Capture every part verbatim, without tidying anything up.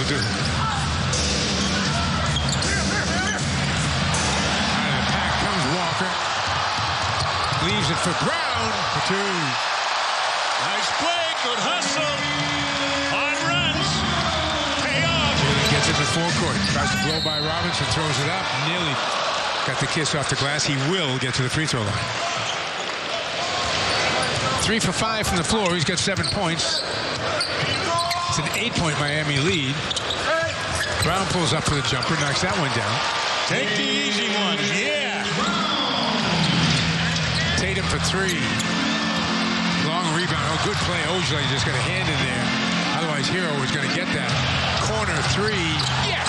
will do. Out of the pack comes Walker. Leaves it for Brown for two. Nice play, good hustle. On runs. Pay off. Gets it to full court. Tries to blow by Robinson, throws it up. Nearly got the kiss off the glass. He will get to the free throw line. Three for five from the floor. He's got seven points. It's an eight-point Miami lead. Brown pulls up for the jumper, knocks that one down. Take the easy ones, yeah. Tatum for three. Long rebound. Oh, good play. Ojeley just got a hand in there. Otherwise, Hero was going to get that. Corner three. Yes!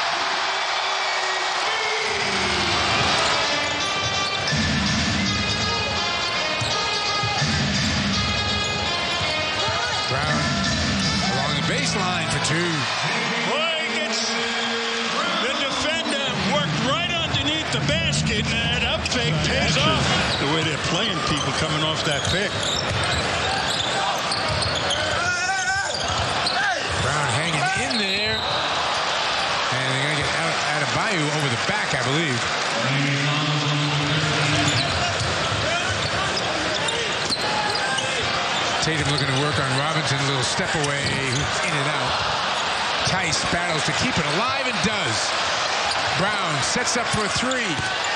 Brown along the baseline for two. Boy, gets the defender worked right underneath the basket, and that up fake pays off. The way they're playing people coming off that pick. Brown hanging in there. And they're going to get out, out of Bayou over the back, I believe. Tatum looking to work on Robinson. A little step away. In and out. Tice battles to keep it alive and does. Brown sets up for a three.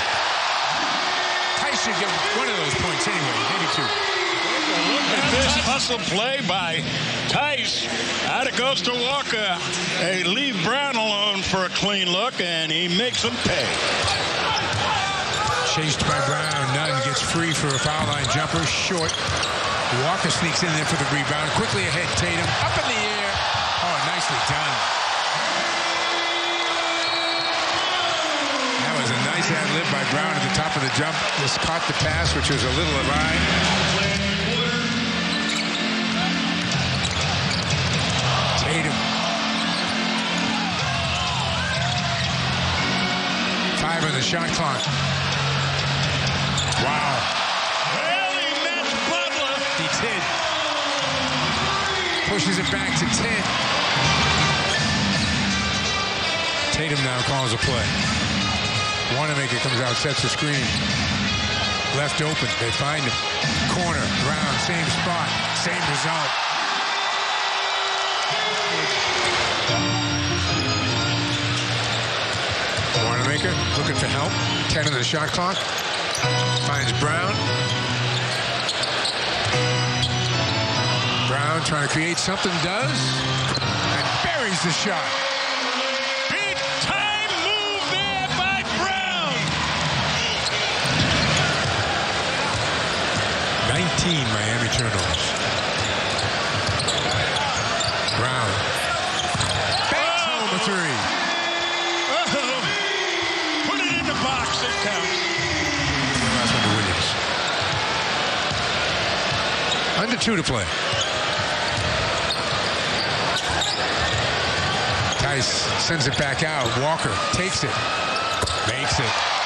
Tice should get one of those points anyway. Maybe two. Look at this hustle play by Tice. Out it goes to Walker. They leave Brown alone for a clean look, and he makes them pay. Chased by Brown. Nunn gets free for a foul line jumper. Short. Walker sneaks in there for the rebound. Quickly ahead, Tatum. Up in the air. Oh, nicely done. That was a nice ad-lib by Brown at the top of the jump. Just caught the pass, which was a little awry. Tatum. Five on the shot clock. Wow. He did. Pushes it back to ten. Tatum now calls a play. Wanamaker comes out, sets a screen. Left open. They find him. Corner. Brown. Same spot. Same result. Wanamaker looking for help. ten on the shot clock. Finds Brown. Brown trying to create something, does, and buries the shot. Big time move there by Brown. nineteen Miami turnovers. Brown. Banks home a three. Uh-oh. Put it in the box. It counts. Last one to Williams. Under two to play. Tice sends it back out. Walker takes it. Makes it.